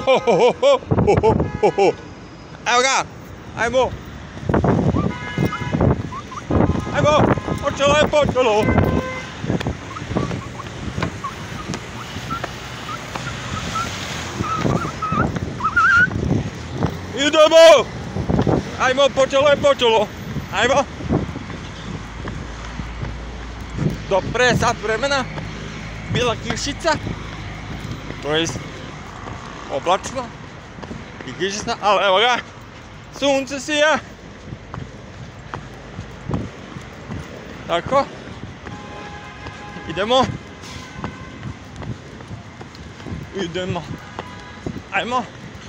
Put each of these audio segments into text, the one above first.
Evo ga, ajmo. Ajmo, počelo je, počelo. Idemo! Ajmo, počelo je, počelo. Ajmo. Do pre sat vremena bila kišica, to jest oblačno i kišisna, ali evo ga, sunce sija. Tako, idemo. Ajmo.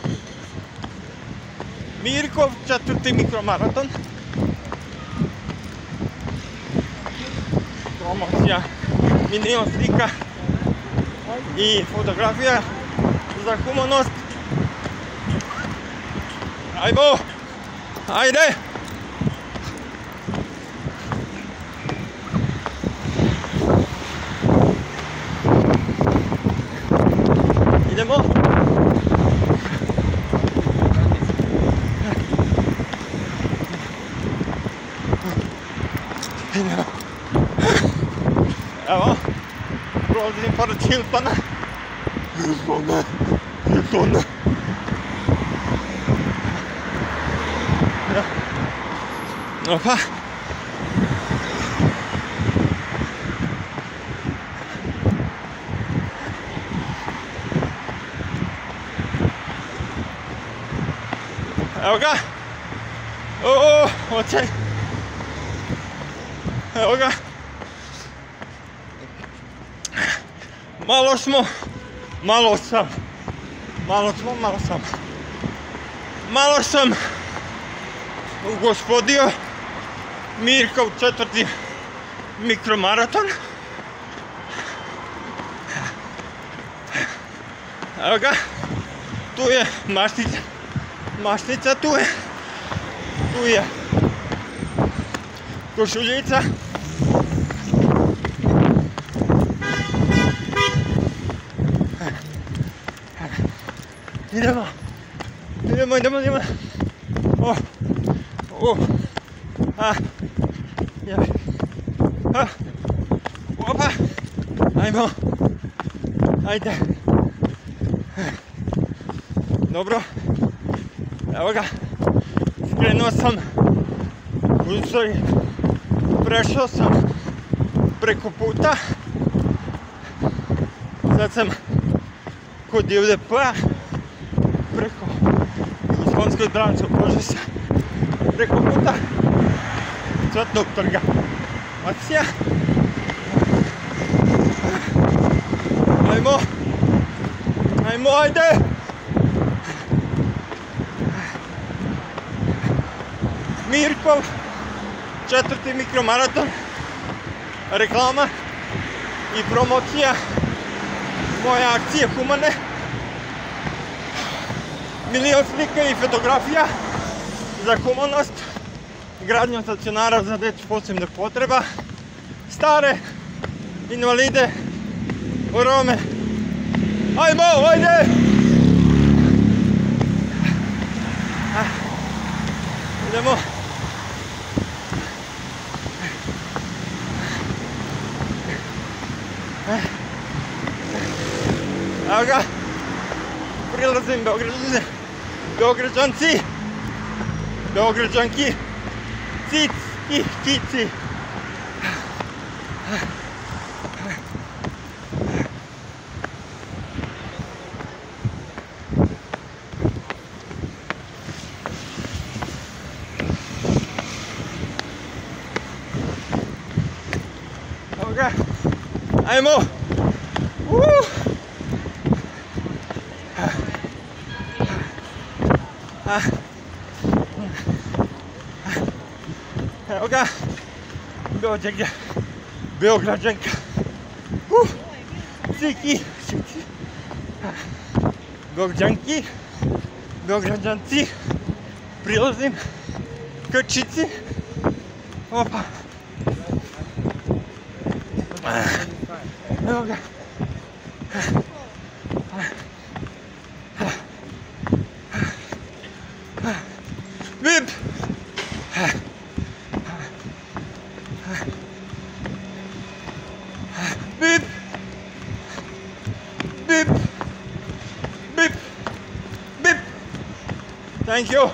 Mirkov 4. mikromaraton. Promocija, milion slika i fotografija za humanost. Ajmo! Ajde! Idemo! Evo, prolazim pored Hiltona. Hiltona. Opa. Evo ga. Očaj. Evo ga. Malo sam ugospodio Mirkov 4. mikromaraton. Evo ga, tu je mašnica, tu je košuljica. Idemo. Opa. Ajmo. Ajde. Dobro. Evo ga. Skrenuo sam. Prešao sam preko puta. Sad sam kod UDP-a. Preko Sponskoj branče Požesa. Preko puta Cvetnog trga. Akcija. Ajmo, ajde! Mirkov 4. mikromaraton. Reklama i promocija moje akcije humane. Milion slika i fotografija za humanost. Gradnja stacionara za decu posebnih potreba. Stare, invalide, Rome. Ajmo, ajde! Idemo. Evo ga. Prilazim Beograđanci. Beograđanki. Cicki, kici. Evo ga. Ajmo. Evo ga, Beograđanka. Ciki, Beograđanci. Prilazim Krčici. Opa. Evo ga. Thank you.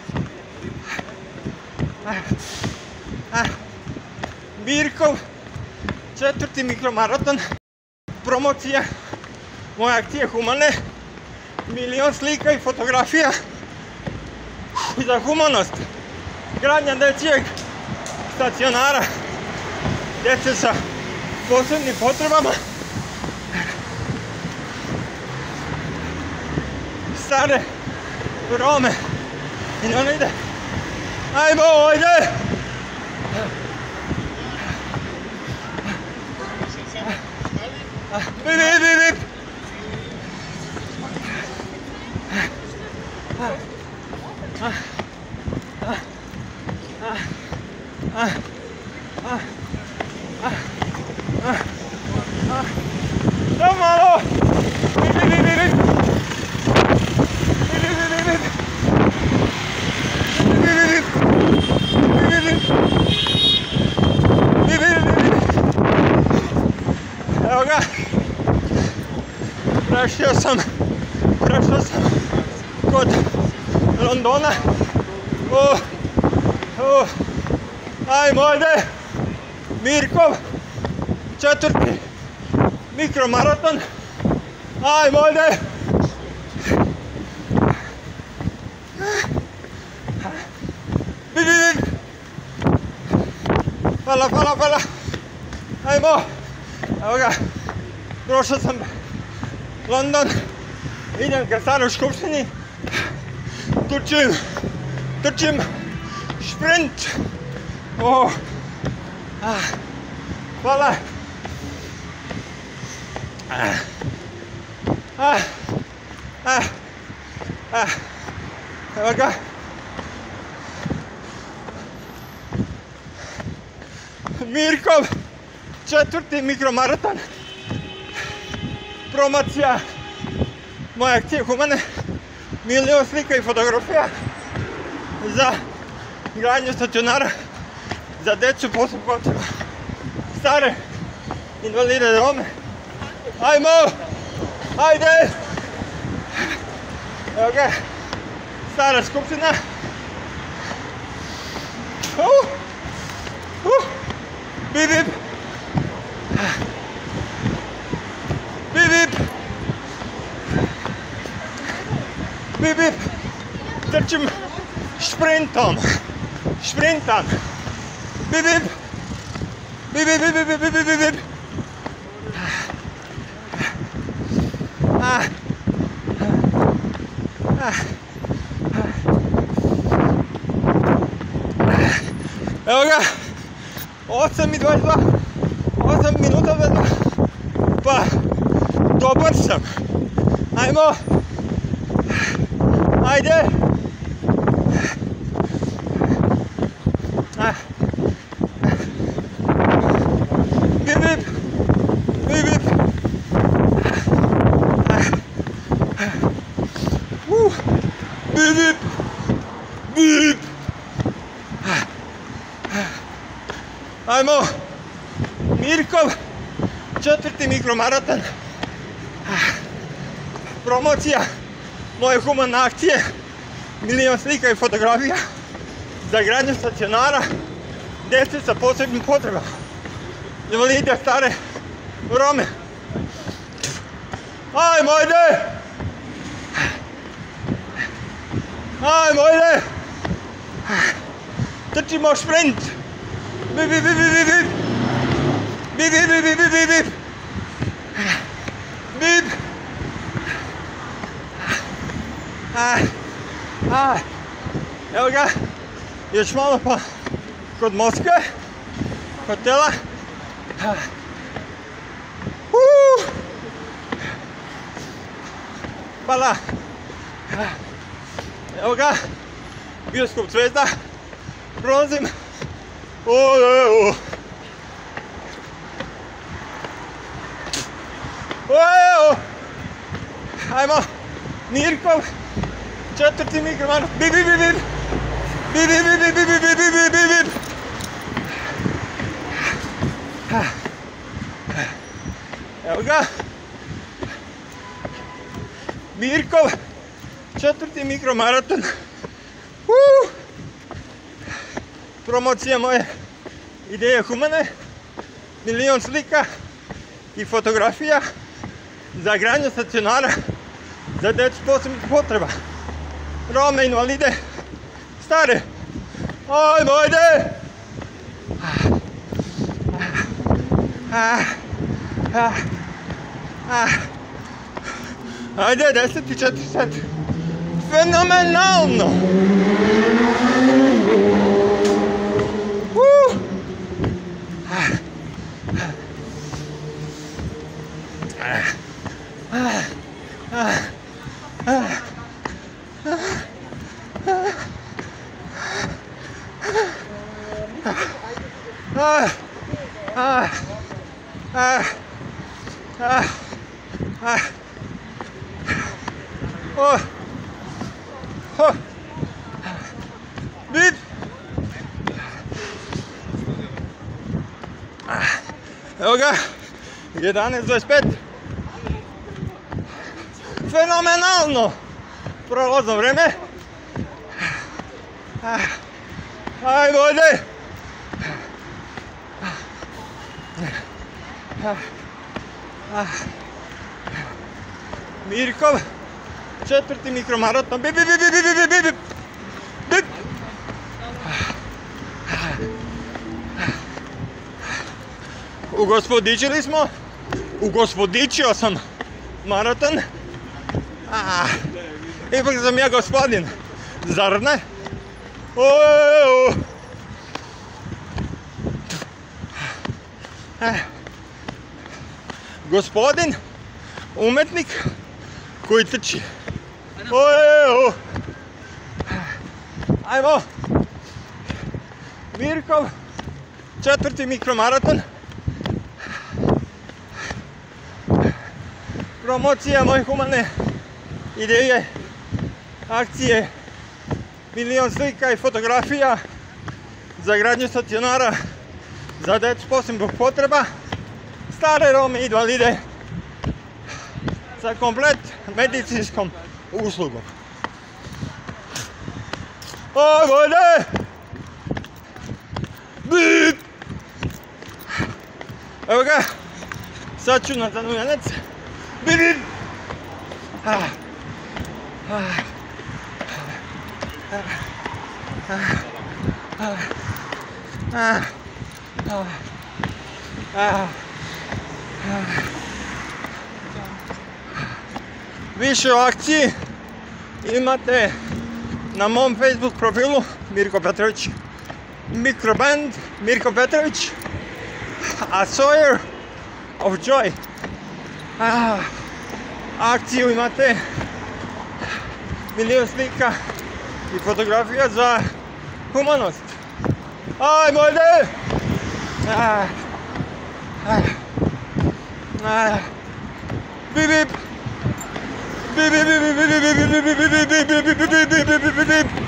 Mirkov, 4. mikromaraton, promocija moje akcije humane, milion slika i fotografija za humanost, gradnja dečijeg stacionara, djece sa posebnim potrebama, stare Rome, invalide. Ajmo, ajde! Bip, bip, bip, bip! Još malo! Bip, bip, bip, bip! Evo ga, prešao sam kod Londona. Ajmo, ajde, Mirkov, 4. mikromaraton, ajmo, ajde. Hvala, ajmo, evo ga, prošao sam London, idem ka staroj skupštini, trčim, šprint, hvala, evo ga, Mirkov, 4. mikromaraton, promocija moje akcije humane, milion slika i fotografija za gradnju stacionara za djecu posebnih potreba, stare invalide Rome. Ajmo, ajde! Evo ga, stara skupština. Bip, bip! Bip, bip! Bip, bip! Trčim šprintam! Bip, bip! Bip, bip, bip, bip, bip, bip, bip! Evo ga! 8:22, 8 minuta vedno, pa dobar sam, ajmo, ajde, bip, bip, bip, bip, bip, bip, bip, ajmo, Mirkov, 4. mikromaraton, promocija moje humane akcije, milion slika i fotografija za gradnju stacionara, djece sa posebnim potrebama, invalide, stare Rome. Ajmo, ajde! Ajmo, ajde! Trčimo šprint! Bip, bip, bip, bip, bip! Bip, bip, bip, bip, bip, bip! Bip! Evo ga, još malo pa kod Moskve, hotela. Hvala. Evo ga, bioskop Zvezda, prolazim. Ajmo, Mirkov, 4. mikromaraton, bip, bip, bip, bip, bip, bip, bip, bip, bip, bip, bip, bip. Evo ga, Mirkov, 4. mikromaraton, Promocija moje ideje humane, milion slika i fotografija za gradnju stacionara za djecu s posebnih potreba, Rome, invalide, stare. Ajmo, ajde! Ajde, 10:04 sati. Fenomenalno! Bip! Evo ga, 11:25. Fenomenalno prolazno vreme. Ajmo, ajde! Mirkov, 4. mikromaraton. Bip, bip, bip, bip, bip, bip, bip. Bip. Ugospodičili smo. Ugospodičio sam maraton. Ipak sam ja gospodin. Zar ne? Gospodin, umetnik koji trči. Ajmo. Mirkov, 4. mikromaraton. Promocija moje humane ideje, akcije, milion slika i fotografija za gradnju stacionara za djecu s posebnih potreba, stare Rome i invalide sa komplet medicinskom uslugom. Ajde! Bip! Evo ga, sad ću na zanuljanec. Bip, bip! Više o akciji imate na mom Facebook profilu Mirko Petrović, Mikroband Mirko Petrović, a Sawyer of Joy. Akciju imate, milion slika i fotografija za humanost. Ajmo, ajde! Bip, bip! Bip, bip, bip, bip, bip, bip, bip, bip, bip, bip, bip, bip, bip.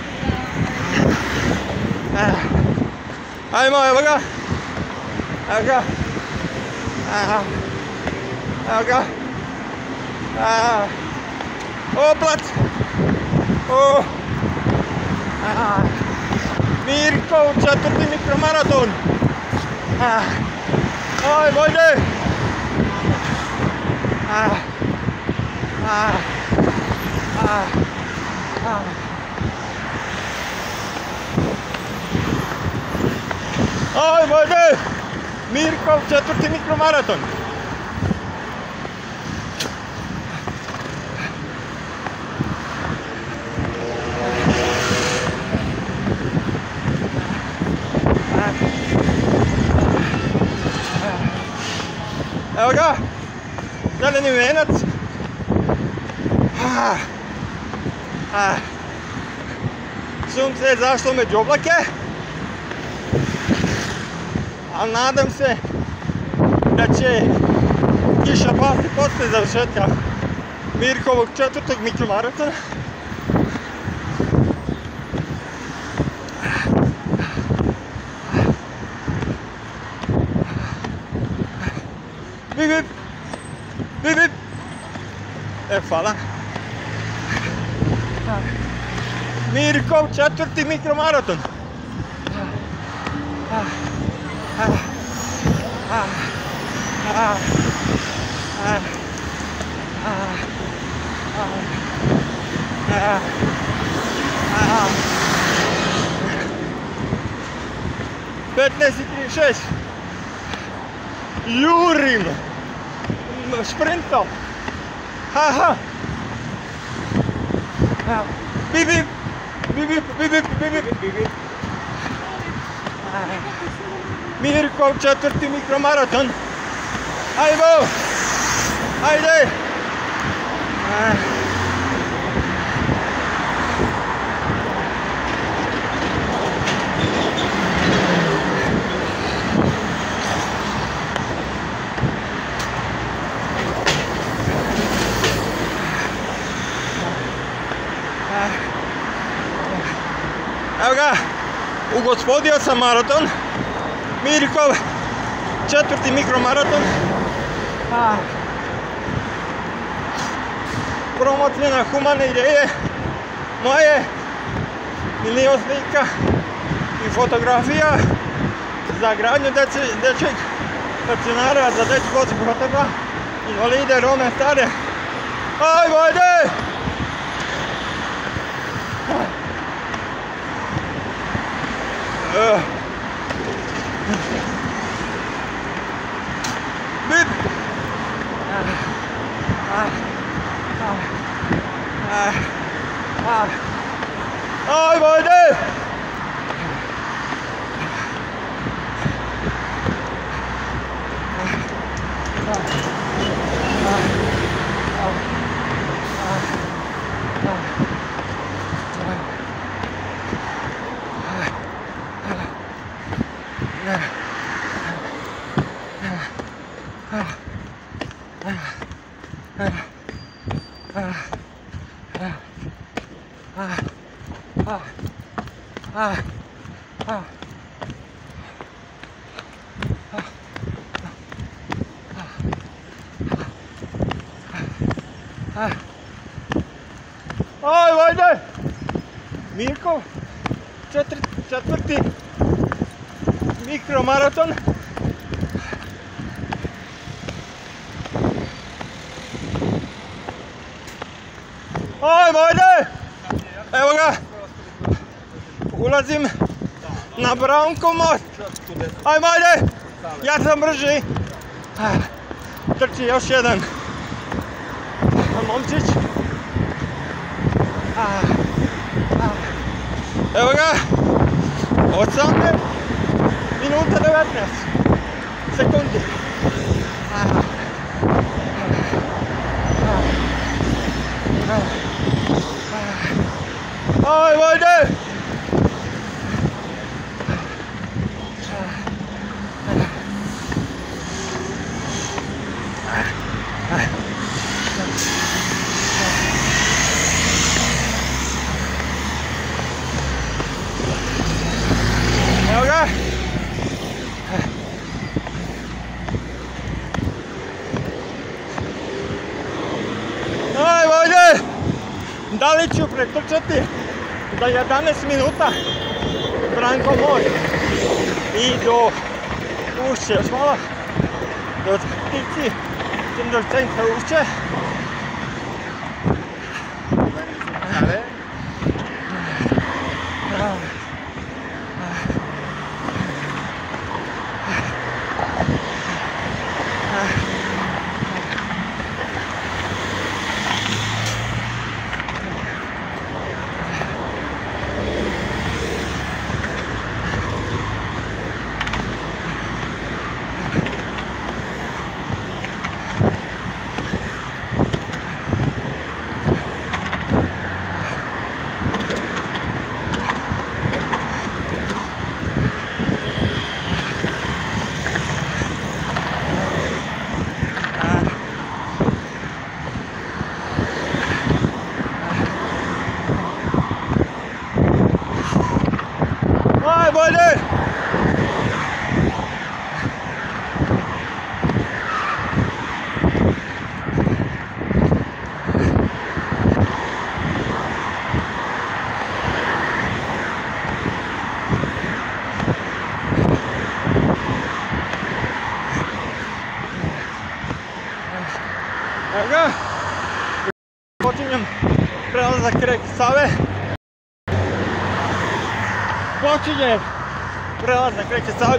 Ajmo, evo ga! Evo ga! Evo ga! Oplat! Mirkov, 4. mikromaraton! Ajmo, ajde! Ajmo, ajde! Mirkov, 4. mikromaraton! Evo ga, zeleni venac. Sunce je zašlo među oblake, ali nadam se da će kiša pasti posle završetka Mirkovog 4. mikromaratona. Bip, bip, bip, bip. Hvala. Mirkov 4. mikromaraton. (15:36) jurim sprintom. Haha. Bip bip bip bip bip bip bip bip bip. Mirkov 4. mikromaraton. Ajmo! Ajde! Evo ga, ugospodio sam maraton. Mirkov 4. mikromaraton. Promocija humane ideje moje, milion slika i fotografija za gradnju dečeg stacionara za dečju bocu potreba, invalide, Rome, stare. Ajmo, ajde! Bip! Ajmo, ajde! Ajmo, ajde! Mirkov 4. mikromaraton. Ajmo, ajde! Evo ga! Ulazim na Brankov most. Ajmo, ajde! Ja sam brži. Trči još jedan momčić. Evo ga! 18 minuta 19 sekundi. Ajmo, ajde! Evo ga! Ajmo, ajde! Da li ću pretrčati za 11 minuta Brankov most i do Ušće, još malo, do Tici, do centra Ušće. prelazak Reke Save. Počinje prelazak Reke Save.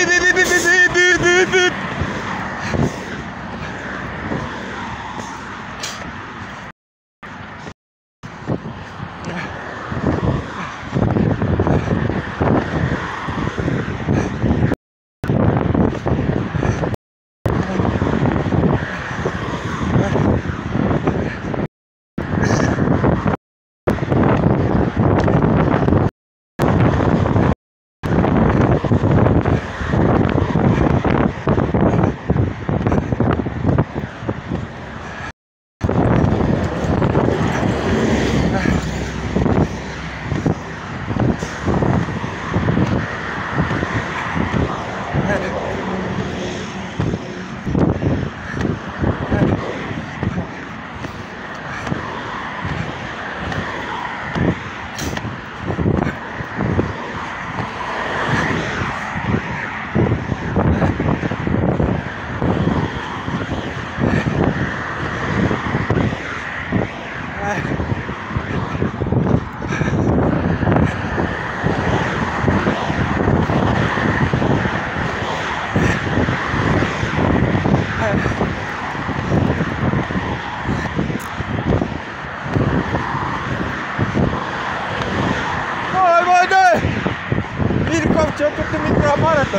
Četvrti mikromaraton.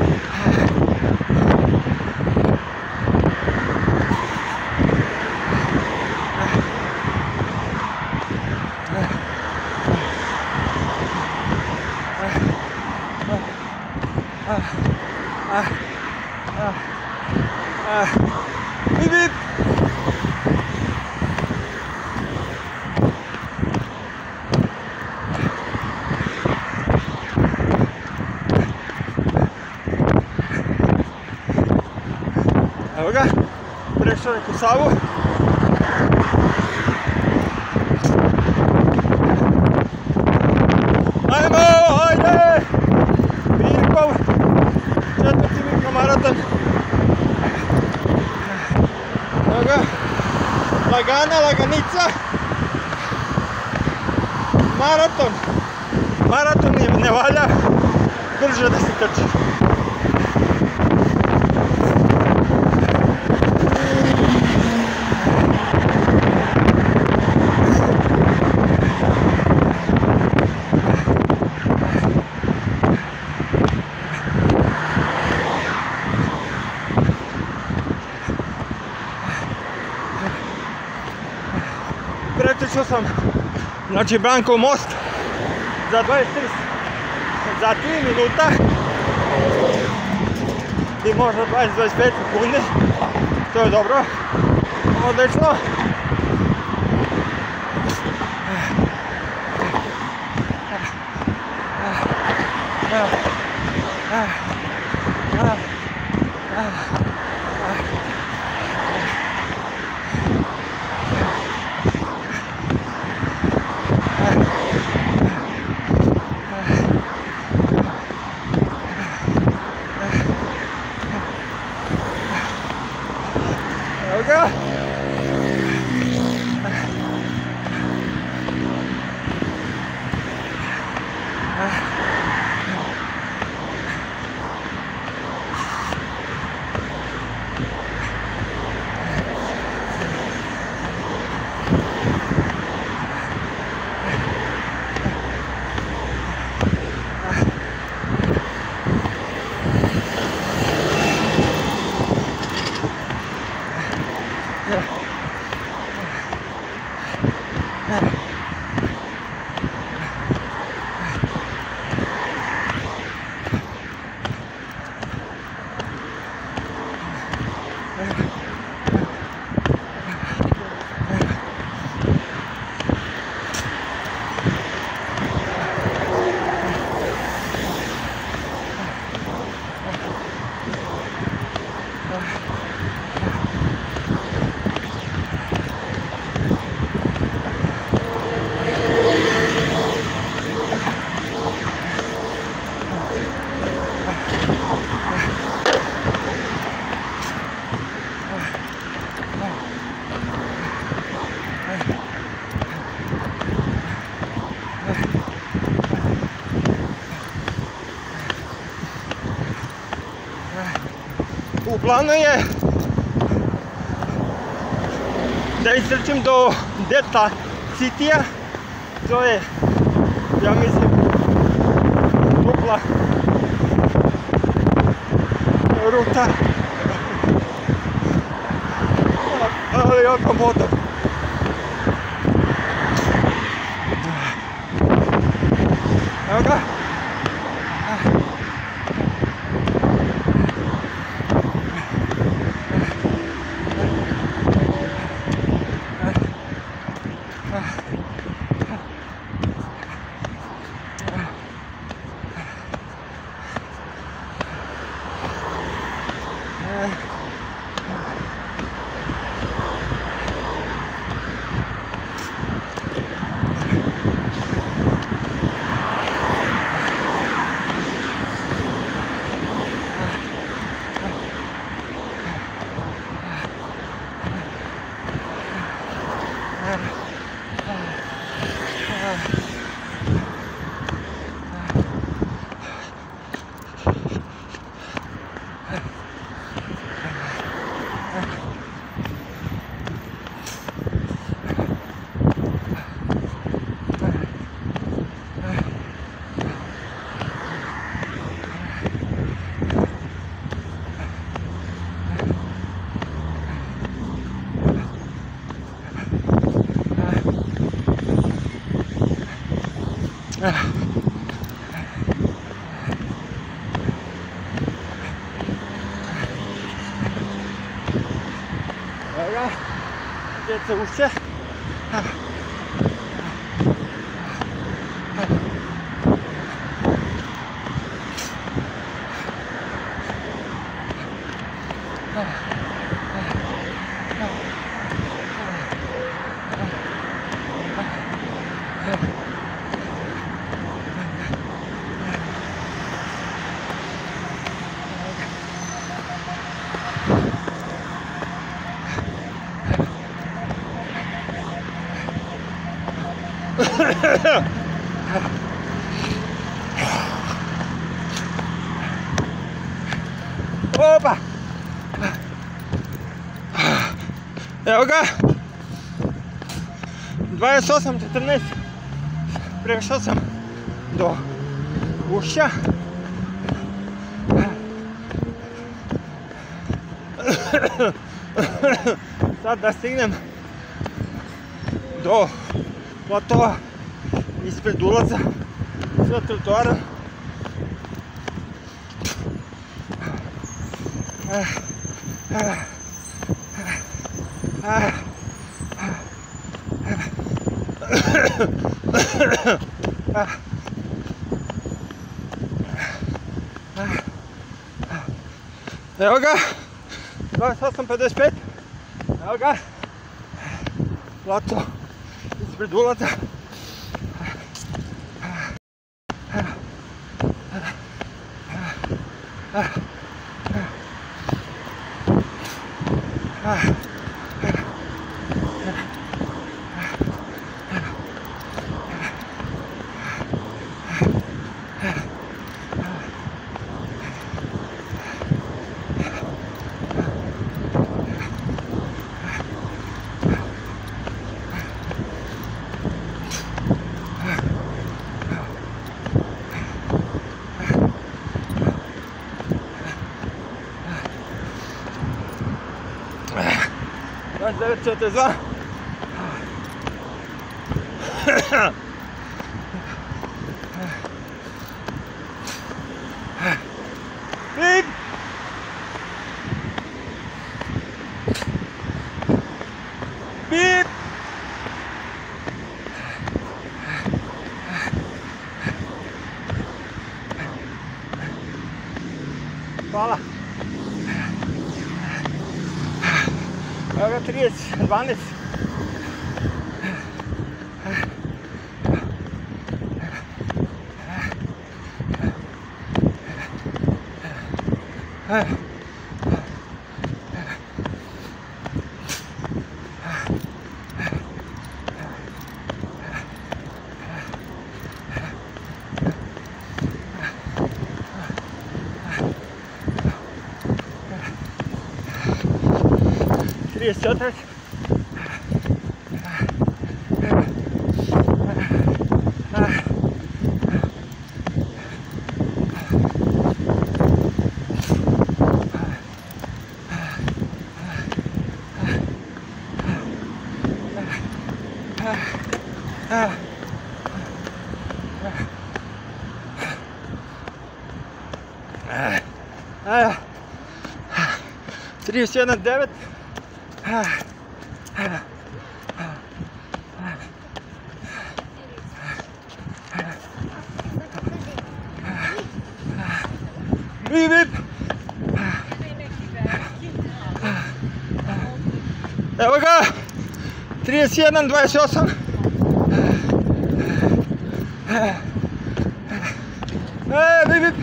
Bip bip. Evo ga, prešao Reku Savu. Ajmo, ajde! Virkov, četvrti mikromaraton. Evo ga, lagana, laganica. Maraton. Maraton ne valja brže da se trči. Pretičao sam, znači Brankov most za 3 minuta i možda 20-25 sekundi, to je dobro, odlično. planu je da istrčim do Delta City-a. To je, ja mislim, dupla ruta, ali jako motor. Evo ga. Evo ga, djeca ušće. Opa! Evo ga! 28:14 prešao sam do ušća. Sad da stignem do platova ispred ulaza sa trotoara. Evo ga, 28:55, evo ga, plato ispred ulaza. That's 9:42. Beep! Beep! Hvala. Evo ga 30:12. 34. Ah, 31,9. Vip, vip. Evo ga, 31,28. Vip, vip.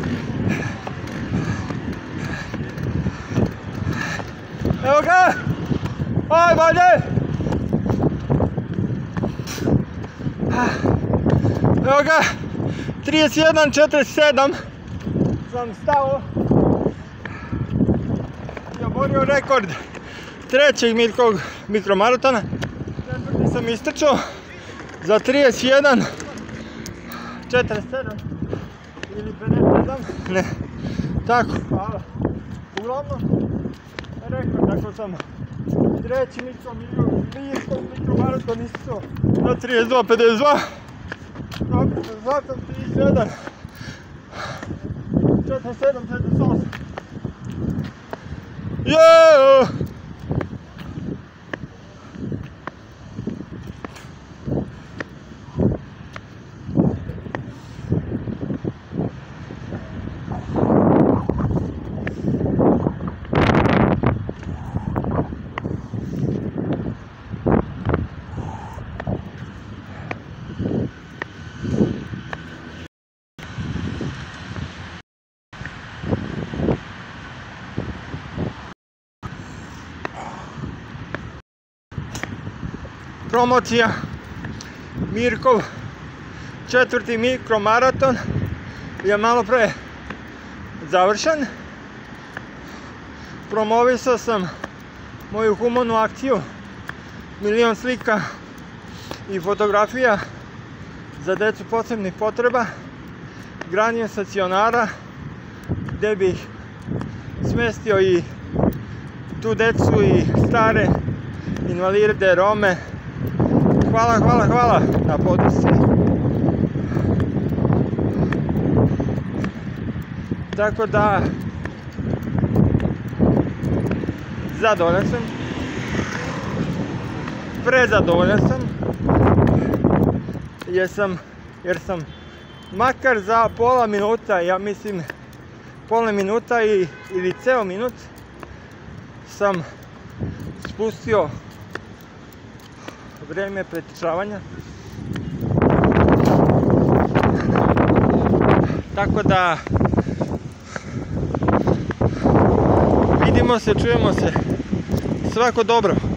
Evo ga, aj bolje. Evo ga, 31,47 sam stao i oborio rekord trećeg Mirkovog mikromaratona. Četvrti sam istrčao za 31,47 ili 57, ne, tako, hvala. Uglavnom, rekord, tako sam treći mikromaraton istrčao za 32,52. Zato 37, 47, 48. Jeeeeeee! Promocija Mirkov četvrti mikromaraton je malo pre završen. Promovisao sam moju humanu akciju milion slika i fotografija za decu posebnih potreba, gradnje stacionara gde bih smestio i tu decu i stare invalide, Rome. Hvala na podršci. Tako da zadovoljan sam, prezadovoljan sam, jer sam makar za pola minuta, ja mislim pola minuta ili ceo minut sam spustio vreme pretrčavanja. Tako da vidimo se, čujemo se. Svako dobro.